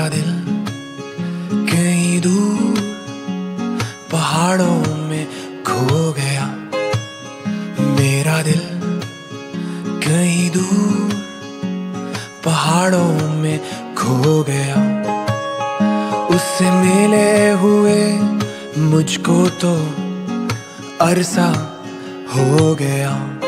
दिल कहीं दूर पहाड़ों में खो गया। मेरा दिल कहीं दूर पहाड़ों में खो गया। उससे मिले हुए मुझको तो अरसा हो गया।